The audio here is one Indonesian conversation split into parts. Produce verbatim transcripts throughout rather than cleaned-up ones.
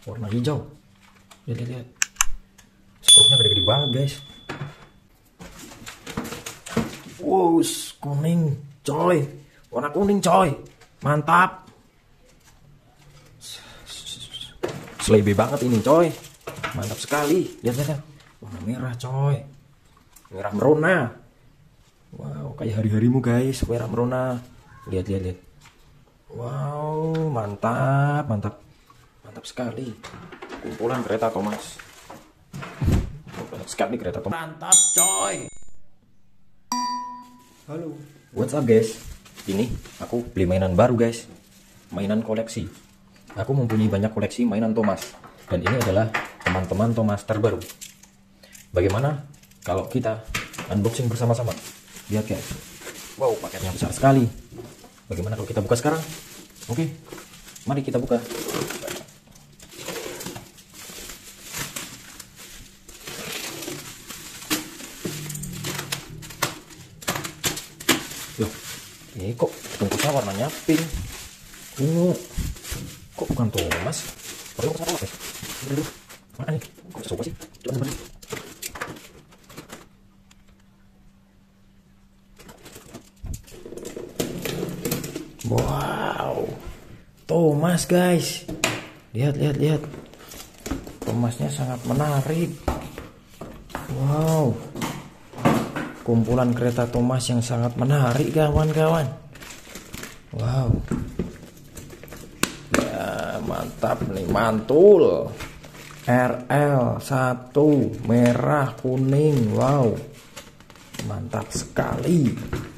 warna hijau. Lihat, lihat, lihat. Skrupnya gede-gede banget guys. Wow, kuning coy, warna kuning coy, mantap. Selebe banget ini coy, mantap sekali. Lihat, lihat, warna merah coy, merah merona. Wow, kayak hari-harimu guys, merah merona. Lihat, lihat, lihat. Wow, mantap, mantap, mantap sekali. Kumpulan kereta Thomas. Banyak sekali kereta Thomas. Mantap coy. Halo, what's up guys? Ini aku beli mainan baru guys, mainan koleksi. Aku mempunyai banyak koleksi mainan Thomas, dan ini adalah teman-teman Thomas terbaru. Bagaimana kalau kita unboxing bersama-sama? Lihat guys, wow paketnya besar sekali. Bagaimana kalau kita buka sekarang? Oke, mari kita buka. Loh, ini kok bungkusnya warnanya pink, ungu. Kok bukan Thomas? Perlu apa ya? Aduh, mana nih? Kok bisa coba sih? Coba coba. Wow, Thomas guys. Lihat, lihat, lihat. Thomasnya sangat menarik. Wow, kumpulan kereta Thomas yang sangat menarik kawan-kawan. Wow, ya mantap nih, mantul. R L satu merah kuning. Wow, mantap sekali.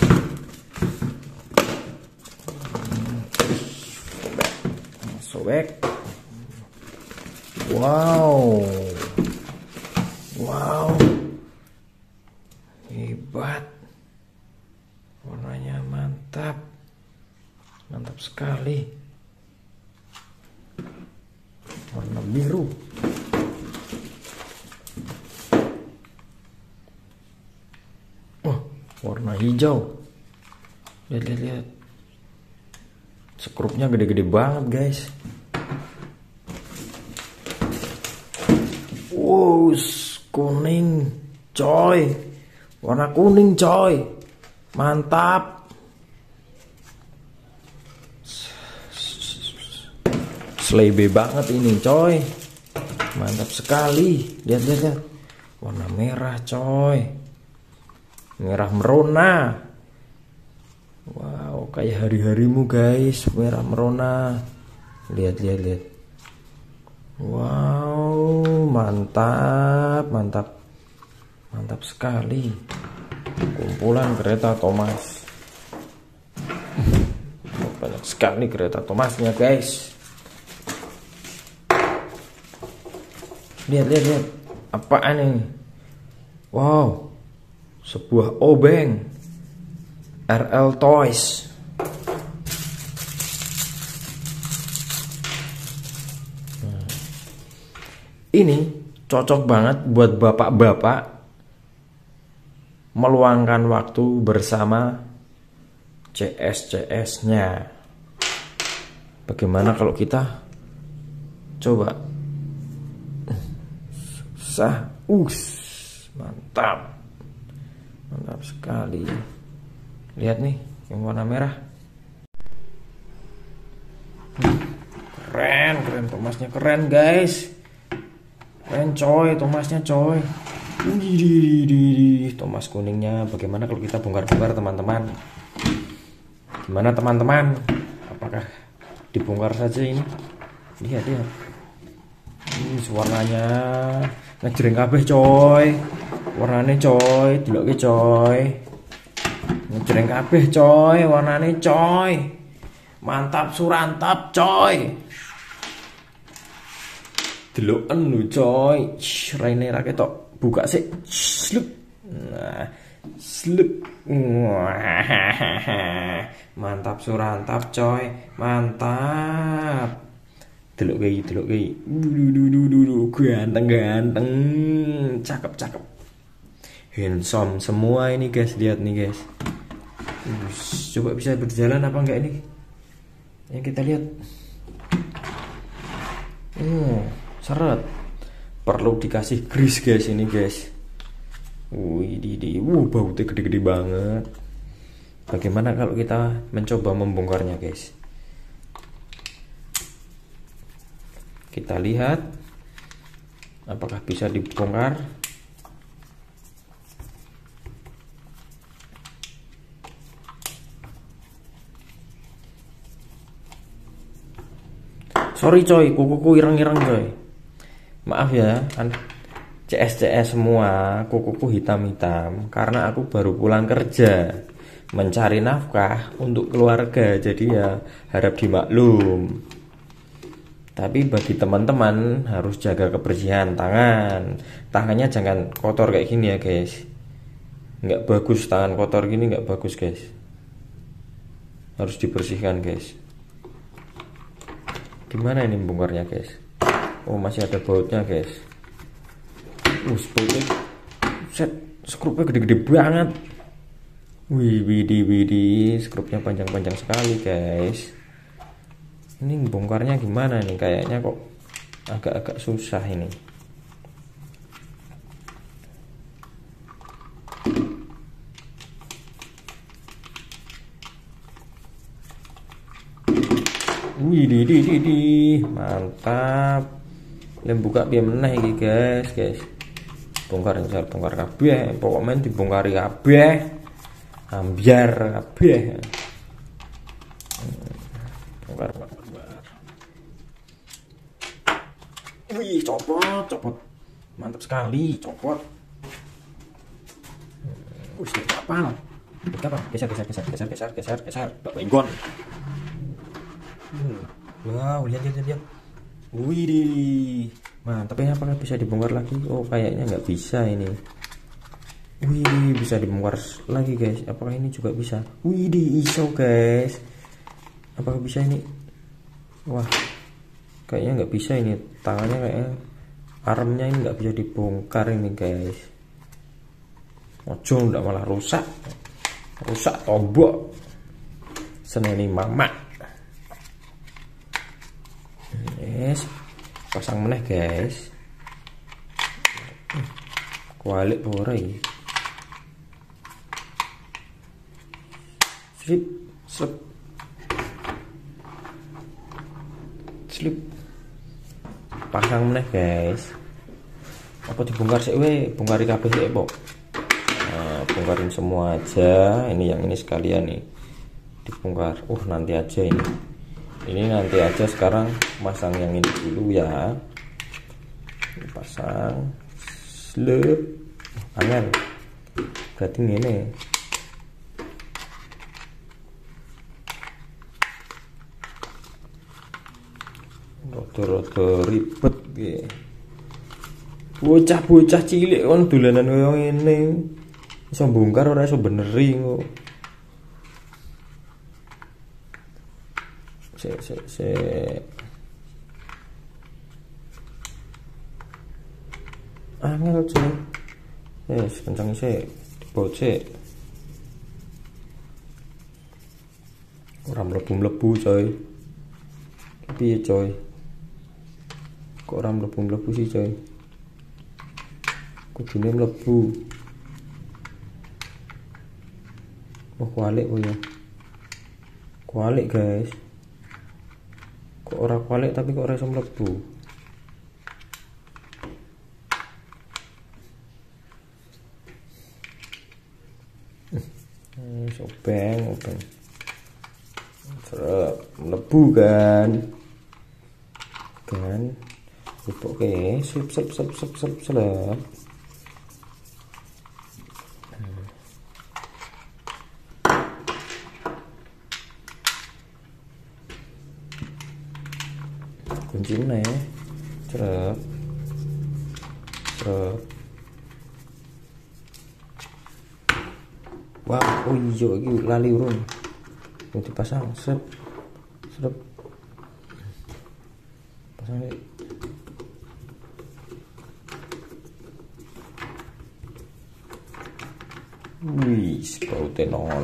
Sobek. Wow, wow, hebat. Warnanya mantap, mantap sekali. Warna biru. Oh, warna hijau. Lihat, lihat, lihat. Skrupnya gede-gede banget guys. Wow, kuning coy, warna kuning coy, mantap. Selebe banget ini coy, mantap sekali. Lihat, lihat, lihat. Warna merah coy, merah merona. Wow, kayak hari-harimu guys, merah merona. Lihat, lihat, lihat. Wow, mantap, mantap, mantap sekali. Kumpulan kereta Thomas. Banyak sekali kereta Thomasnya guys. Lihat, lihat, lihat. Apaan ini? Wow, sebuah obeng R L Toys. Ini cocok banget buat bapak-bapak meluangkan waktu bersama C S C S-nya. Bagaimana kalau kita coba? Susah, us, mantap, mantap sekali. Lihat nih, yang warna merah. Keren, keren, Thomasnya keren guys. Keren coy, Thomasnya coy. Wih, Thomas kuningnya. Bagaimana kalau kita bongkar-bongkar teman-teman? Gimana teman-teman? Apakah dibongkar saja ini? Lihat, lihat. Ini warnanya ngejreng kabeh coy. Warnanya coy, deloke coy. Ngejreng kabeh coy, warnanya coy. Mantap surantap coy. Deloken lho coy. Raine ra ketok. Buka sih. Slup. Nah, slup. Mantap surantap coy. Mantap. Delok kayak delok kayak. Dudu ganteng-ganteng. Cakep-cakep. Handsome semua ini guys, lihat nih guys. Coba bisa berjalan apa enggak ini? Yang kita lihat. Oh, seret. Perlu dikasih grease guys ini guys. Wih, di di, wuh bautnya gede-gede banget. Bagaimana kalau kita mencoba membongkarnya guys? Kita lihat apakah bisa dibongkar. Sorry coy, kukuku ireng-ireng coy. Maaf ya, kan C S C S semua, kukuku hitam-hitam karena aku baru pulang kerja mencari nafkah untuk keluarga, jadi ya harap dimaklum. Tapi bagi teman-teman harus jaga kebersihan tangan. Tangannya jangan kotor kayak gini ya guys. Nggak bagus tangan kotor gini, nggak bagus guys. Harus dibersihkan guys. Gimana ini bongkarnya guys? Oh masih ada bautnya guys. Uh, bautnya set, skrupnya gede-gede banget. Wih, widih, widih, skrupnya panjang-panjang sekali guys. Ini bongkarnya gimana nih? Kayaknya kok agak-agak susah ini. Wih, di di di di, mantap. Lem buka biar meneh iki guys, guys. Bongkar besar, bongkar kabeh, pokoknya dibongkari kabeh. Ambiar kabeh. Bongkar, bongkar. Wih, copot, copot. Mantap sekali, copot. Wih, apa? Apa? Geser, geser, geser, geser, geser, geser, geser. Bapak Inggon. Wow, lihat, lihat, lihat. Wih, mantap ya. Apakah bisa dibongkar lagi? Oh, kayaknya nggak bisa ini. Wih, bisa dibongkar lagi guys. Apakah ini juga bisa? Wih, di iso guys. Apakah bisa ini? Wah, kayaknya nggak bisa ini. Tangannya kayaknya, armnya ini nggak bisa dibongkar ini guys. Ojo, nggak malah rusak. Rusak tombok. Seneni mama. Yes, pasang meneh guys. Kualik ora iki. Slip, slip. Slip. Pasang meneh guys. Apa dibongkar sih we? Bongkari kabeh sik, Pok. Nah, bongkarin semua aja. Ini yang ini sekalian nih. Dibongkar. Uh, nanti aja ini. Ini nanti aja, sekarang pasang yang ini dulu ya. Pasang slip. Angin. Berarti ini. Rodo-rodo ribet ya. Bocah-bocah cilik kan dolanan koyo ngene. Iso bongkar ora iso beneri kok. Se se se angel cuy. Yes, kencang sih dibaut sih. Ora mlebu-mlebu coy. Piye coy? Kok ora mlebu-mlebu sih coy? Kudune mlebu. Oh, kualik oh ya. Kualik guys. Kok ora kualik tapi kok ora iso mlebu. Hmm, sobeng, sobeng. Serep, mlebu kan. Kan. Oke, sip sip sip sip sip selep. Kuncinya ya, cerap, cerap. Wah, oh iya, ini lali urun. Mau dipasang, serap, serap. Pasang ini. Wih, bautnya nol.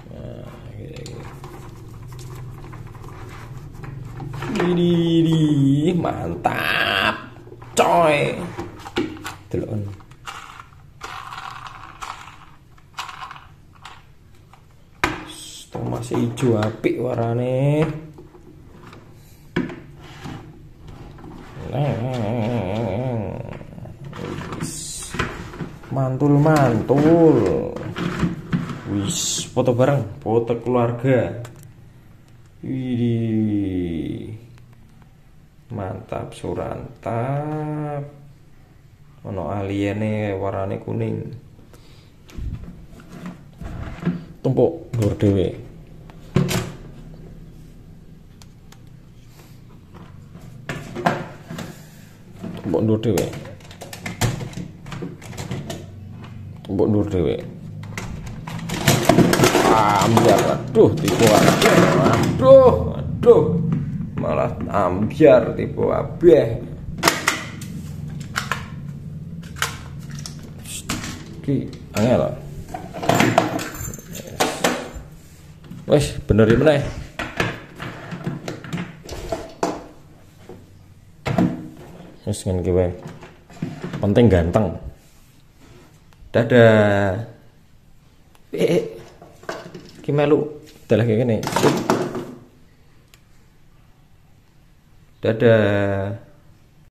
Nah, gini, gini. Ini, ini. Mantap, coy. Delon. Stong masih hijau apik warnane. Mantul-mantul. Wis, foto bareng, foto keluarga. Widih. Mantap surantap. Ono aliene warnane kuning. Tumpuk dhuwur dhewe. Tumpuk dhuwur dhewe. Tumpuk dhuwur dhewe. Ambiar, aduh tipu kabeh. Aduh, aduh. Malah ambiar tipu kabeh. Ki angel. Wes benerin meneh. Wes ngene iki wae. Penting ganteng. Dadah. Eh. Ki melu dalah kayak gini. Dadah.